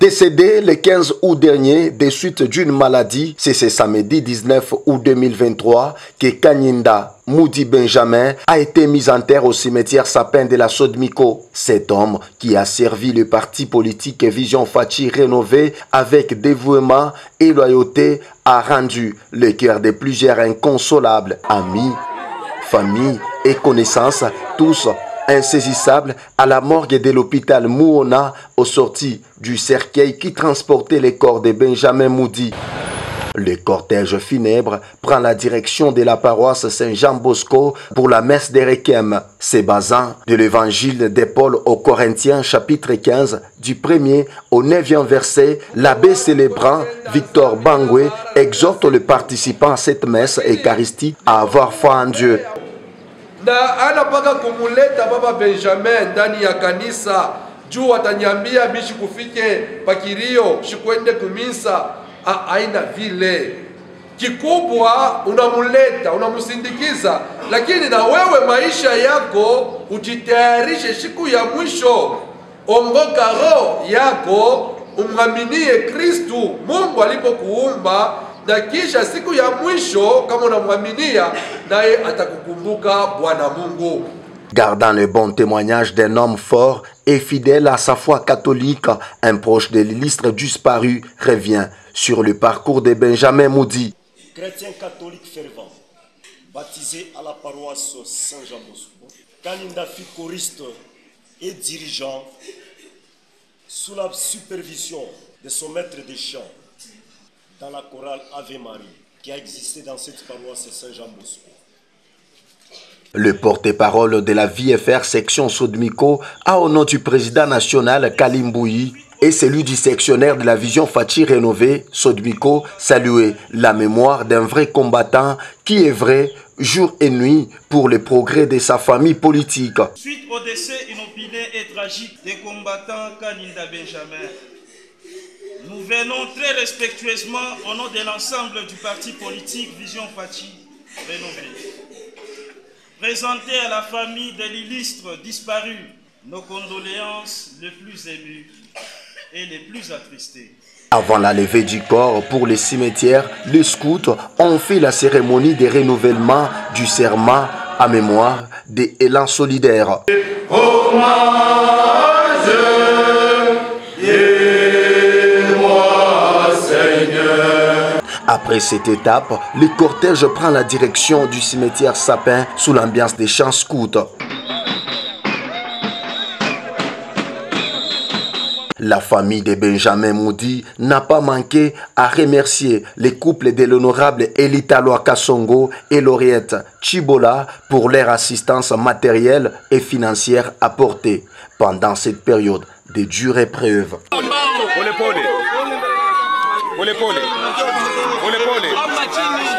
Décédé le 15 août dernier des suites d'une maladie, c'est ce samedi 19 août 2023 que Kanyinda Moudi Benjamin a été mis en terre au cimetière Sapin de la Sodmiko. Cet homme qui a servi le parti politique Vision Fachi rénové avec dévouement et loyauté a rendu le cœur de plusieurs inconsolables amis, familles et connaissances, tous insaisissable à la morgue de l'hôpital Mouona au sorti du cercueil qui transportait les corps de Benjamin Moudi. Le cortège funèbre prend la direction de la paroisse Saint-Jean-Bosco pour la messe des requiem. Se basant de l'évangile de Paul aux Corinthiens chapitre 15 du 1er au 9e verset, l'abbé célébrant Victor Bangwe exhorte les participants à cette messe eucharistique à avoir foi en Dieu. Na anapaka kumuleta baba Benjamin ndani ya kanisa juu atanyambia bishi kufike pakirio shikwende kumisa aina vile kikubwa unamuleta unamusindikiza, lakini na wewe maisha yako ujitayarishe siku ya mwisho. Ongoka roho yako umwaminie Kristu Mungu alipokuumba, na kisha siku ya mwisho kama unamwaminia naye atakukumbuka Bwana Mungu. Gardant le bon témoignage d'un homme fort et fidèle à sa foi catholique, un proche de l'illustre disparu revient sur le parcours de Benjamin Moudi. Chrétien catholique fervent, baptisé à la paroisse Saint-Jean-Bosco, Kanyinda fut choriste et dirigeant sous la supervision de son maître de chant dans la chorale Ave Marie qui a existé dans cette paroisse Saint-Jean-Bosco. Le porte-parole de la VFR section Sodmiko a au nom du président national Kalimbouyi et celui du sectionnaire de la Vision Fachi rénové Sodmiko salué la mémoire d'un vrai combattant qui œuvrait jour et nuit pour le progrès de sa famille politique. Suite au décès inopiné et tragique des combattants Kanyinda Benjamin, nous venons très respectueusement au nom de l'ensemble du parti politique Vision Fachi rénové présenter à la famille de l'illustre disparu nos condoléances les plus émues et les plus attristées. Avant la levée du corps pour les cimetières, les scouts ont fait la cérémonie de renouvellement du serment à mémoire des élans solidaires. Après cette étape, le cortège prend la direction du cimetière Sapin sous l'ambiance des chants scouts. La famille de Benjamin Moudi n'a pas manqué à remercier les couples de l'honorable Elitalo Kasongo et Lauriette Chibola pour leur assistance matérielle et financière apportée pendant cette période de dure épreuve. Pole pole.